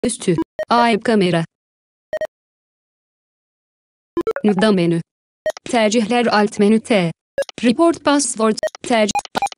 Üstü. Ayıp kamera. Nüda menü. Tercihler alt menü T. Report password. Tercih.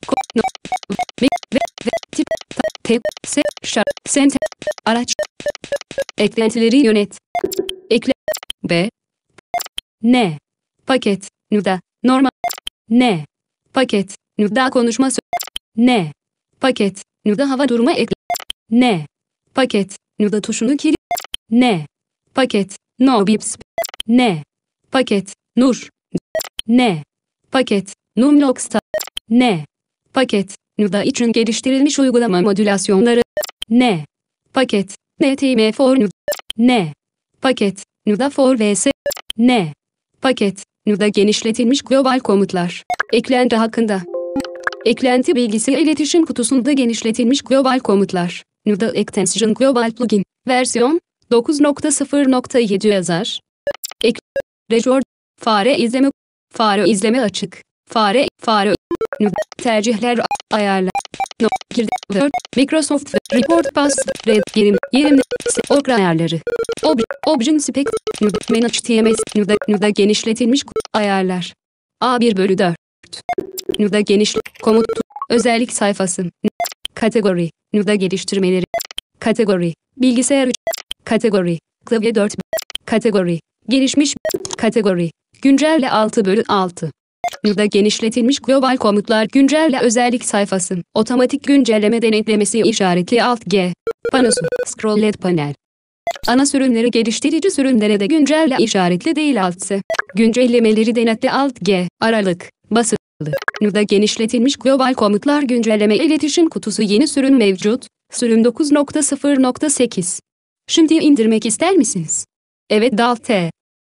Tip. Tek. Sent. Araç. Eklentileri yönet. Ekle. B. N. Paket. Nüda. Normal. N. Paket. Nüda konuşma. N. Paket. Nüda hava durumu ekle. N. Paket. Nüda tuşunu kilit. N. Paket. No bips. N. Paket. Nur. N. Paket. Numlox'ta. N. Paket. Nüda için geliştirilmiş uygulama modülasyonları. N. Paket. NTM for Nüda. N. Paket. Nüda for vs. N. Paket. Nüda genişletilmiş global komutlar. Eklenti hakkında. Eklenti bilgisi iletişim kutusunda genişletilmiş global komutlar. Nüda Extension Global Plugin. Versiyon 9.0.7 yazar. Record. Fare izleme. Fare izleme açık. Fare. Nüda. Tercihler. Ayarlar. No. Word. Microsoft. Report Pass. Red. Yerim. Okra ayarları. Option Spec. Nüda. Manage TMS. Nüda genişletilmiş ayarlar. A1/4. Nüda komut. Özellik sayfası. Kategori. Nüda geliştirmeleri. Kategori. Bilgisayar 3. Kategori. Klavye 4. Kategori. Gelişmiş. Kategori. Güncelle 6/6. Nüda genişletilmiş global komutlar güncelle özellik sayfası. Otomatik güncelleme denetlemesi işaretli Alt G. Panosu. Scroll LED panel. Ana sürümleri geliştirici sürümlere de güncelle işaretli değil Alt S. Güncellemeleri denetle Alt G. Aralık. Basılı. Nüda genişletilmiş global komutlar güncelleme iletişim kutusu yeni sürüm mevcut. Sürüm 9.0.8. Şimdi indirmek ister misiniz? Evet Alt T.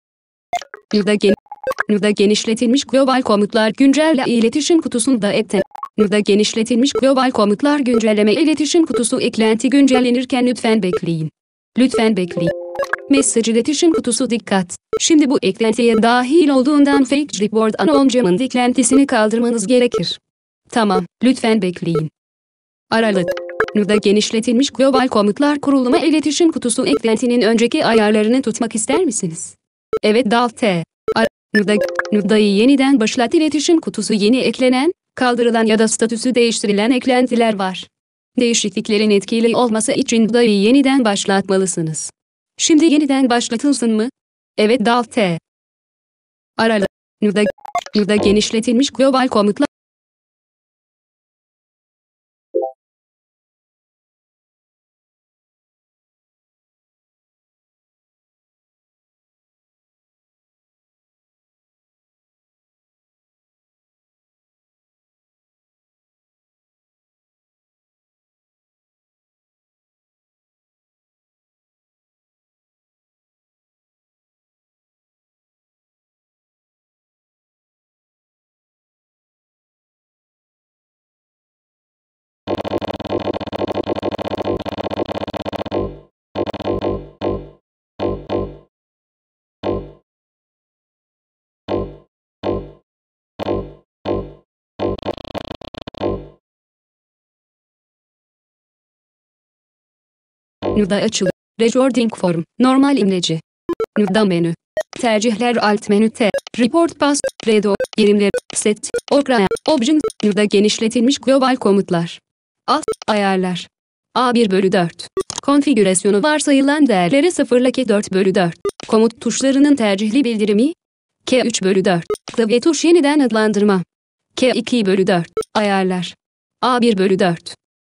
Nüda genişletilmiş global komutlar güncelle iletişim kutusunda ekle. Nüda genişletilmiş global komutlar güncelleme iletişim kutusu eklenti güncellenirken lütfen bekleyin. Lütfen bekleyin. Mesaj iletişim kutusu dikkat. Şimdi bu eklentiye dahil olduğundan Fake Report Anonymous eklentisini kaldırmanız gerekir. Tamam, lütfen bekleyin. Aralık. Nüda genişletilmiş global komutlar kuruluma iletişim kutusu eklentinin önceki ayarlarını tutmak ister misiniz? Evet Alt T. Nüda'yı yeniden başlat iletişim kutusu yeni eklenen, kaldırılan ya da statüsü değiştirilen eklentiler var. Değişikliklerin etkili olması için Nüda'yı yeniden başlatmalısınız. Şimdi yeniden başlatılsın mı? Evet Alt T. Aralık. Nüda genişletilmiş global komutlar. Nüda açılı. Recording form. Normal imleci. Nüda menü. Tercihler alt menü T. Report Pass. Redo. Yerimler. Set. Okra. Option. Nüda genişletilmiş global komutlar. Alt. Ayarlar. A1/4. Konfigürasyonu varsayılan değerleri 0 ile 4/4. Komut tuşlarının tercihli bildirimi. K3/4. Klavye tuş yeniden adlandırma. K2/4. Ayarlar. A1/4.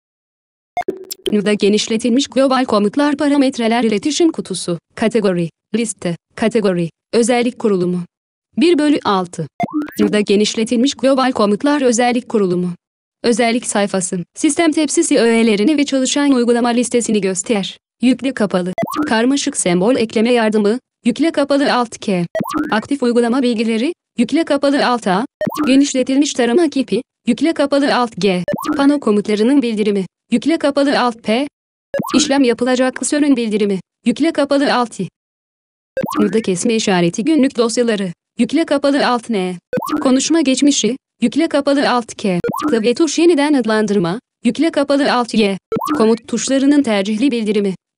Nüda genişletilmiş global komutlar parametreler iletişim kutusu. Kategori. Liste. Kategori. Özellik kurulumu. 1/6. Nüda genişletilmiş global komutlar özellik kurulumu. Özellik sayfası. Sistem tepsisi öğelerini ve çalışan uygulama listesini göster. Yükle kapalı. Karmaşık sembol ekleme yardımı. Yükle kapalı Alt K. Aktif uygulama bilgileri. Yükle kapalı Alt A. Genişletilmiş tarama kipi. Yükle kapalı Alt G. Pano komutlarının bildirimi. Yükle kapalı Alt P. İşlem yapılacak klasörün bildirimi. Yükle kapalı Alt I. Nüda kesme işareti günlük dosyaları. Yükle kapalı Alt N. Konuşma geçmişi. Yükle kapalı Alt K. Klavye tuş yeniden adlandırma. Yükle kapalı Alt Y. Komut tuşlarının tercihli bildirimi.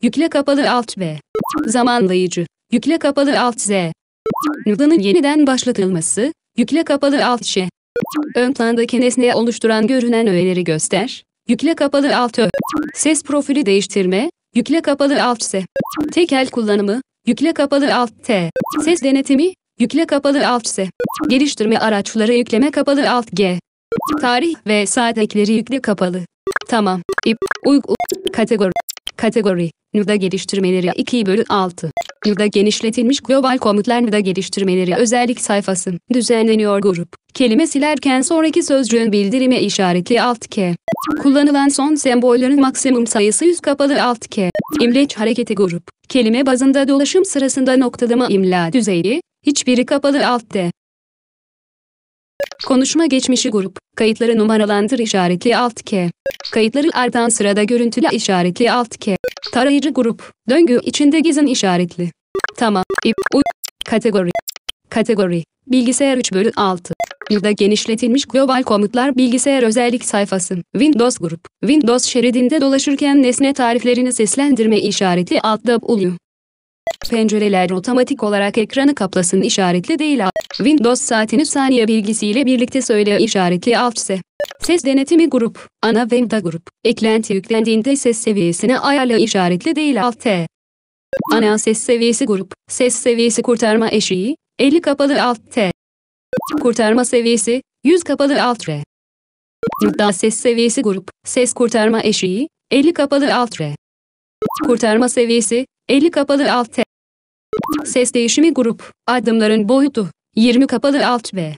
Yükle kapalı alt V. Zamanlayıcı. Yükle kapalı alt Z. Nuda'nın yeniden başlatılması. Yükle kapalı alt Ş. Ön plandaki nesneye oluşturan görünen öğeleri göster. Yükle kapalı alt Ö. Ses profili değiştirme. Yükle kapalı alt S. Tekel kullanımı. Yükle kapalı alt T. Ses denetimi. Yükle kapalı alt S. Geliştirme araçları yükleme kapalı alt G. Tarih ve saat ekleri yükle kapalı. Tamam. Kategori. Kategori. Nuda geliştirmeleri 2/6. Nuda genişletilmiş global komutlar Nuda geliştirmeleri özellik sayfası. Düzenleniyor grup. Kelime silerken sonraki sözcüğün bildirimi işaretli alt K. Kullanılan son sembollerin maksimum sayısı 100 kapalı alt K. İmleç hareketi grup. Kelime bazında dolaşım sırasında noktalama imla düzeyi. Hiçbiri kapalı alt D. Konuşma geçmişi grup. Kayıtları numaralandır işaretli alt K. Kayıtları artan sırada görüntüle işaretli alt K. Tarayıcı grup. Döngü içinde gizin işaretli. Tamam. Kategori. Kategori. Bilgisayar 3/6. Nuda genişletilmiş global komutlar bilgisayar özellik sayfası. Windows grup. Windows şeridinde dolaşırken nesne tariflerini seslendirme işaretli alt W. Pencereler otomatik olarak ekranı kaplasın işaretli değil. Windows saatini saniye bilgisiyle birlikte söyle işaretli alt S. Ses denetimi grup. Ana ve Nuda grup. Eklenti yüklendiğinde ses seviyesini ayarla işaretli değil alt T. Ana ses seviyesi grup. Ses seviyesi kurtarma eşiği. 50 kapalı alt T. Kurtarma seviyesi. 100 kapalı alt R. Nuda ses seviyesi grup. Ses kurtarma eşiği. 50 kapalı alt R. Kurtarma seviyesi. 50 kapalı alt T. Ses değişimi grup. Adımların boyutu. 20 kapalı alt V.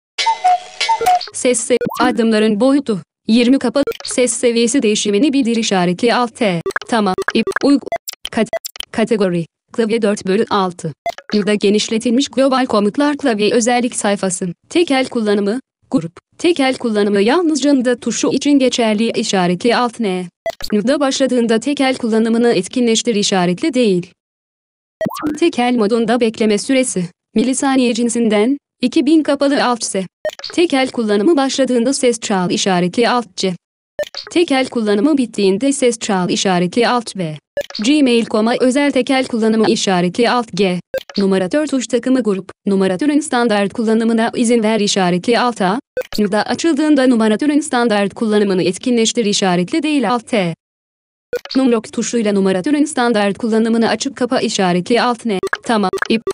Adımların boyutu. 20 kapalı. Ses seviyesi değişimini bildir işaretli alt T. Tamam. Kategori. Klavye 4/6. Nuda genişletilmiş global komutlar klavye özellik sayfası. Tekel kullanımı. Grup. Tekel kullanımı yalnızca Nuda tuşu için geçerli işaretli alt N. Nuda başladığında tekel kullanımını etkinleştir işaretli değil. Tekel modunda bekleme süresi. Milisaniye cinsinden. 2000 kapalı alt S. Tekel kullanımı başladığında ses çal işaretli alt C. Tekel kullanımı bittiğinde ses çal işaretli alt V. Gmail.com'a özel tekel kullanımı işaretli alt G. Numaratör tuş takımı grup. Numaratörün standart kullanımına izin ver işaretli alt A. Nuda açıldığında numaratörün standart kullanımını etkinleştir işaretli değil alt T. Numlock tuşuyla numaratörün standart kullanımını açıp kapa işaretli alt N. Tamam.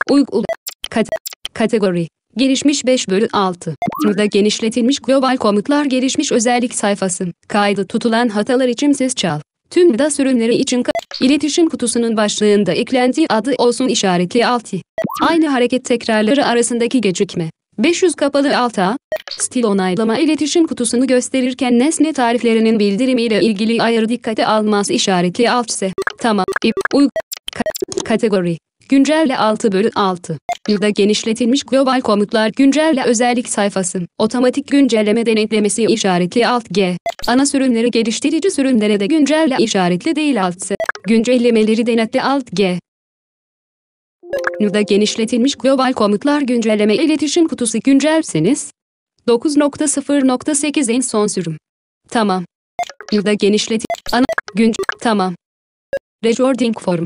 Kategori. Gelişmiş 5/6. Nuda genişletilmiş global komutlar gelişmiş özellik sayfası. Kaydı tutulan hatalar için ses çal. Tüm Nuda sürümleri için iletişim kutusunun başlığında eklenti adı olsun işaretli alt I. Aynı hareket tekrarları arasındaki gecikme. 500 kapalı alt A. Stil onaylama iletişim kutusunu gösterirken nesne tariflerinin bildirimiyle ilgili ayarı dikkate almaz işaretli alt S. Tamam. Kategori. Güncelle 6/6. Nuda genişletilmiş global komutlar güncelle özellik sayfası. Otomatik güncelleme denetlemesi işaretli alt G. Ana sürümleri geliştirici sürümlere de güncelle işaretli değil alt S. Güncellemeleri denetle alt G. Nuda genişletilmiş global komutlar güncelleme iletişim kutusu güncelseniz. 9.0.8 en son sürüm. Tamam. Nuda Tamam. Recording form.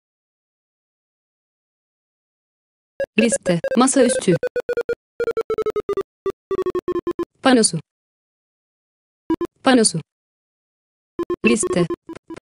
Liste. Masaüstü. Panosu. Liste.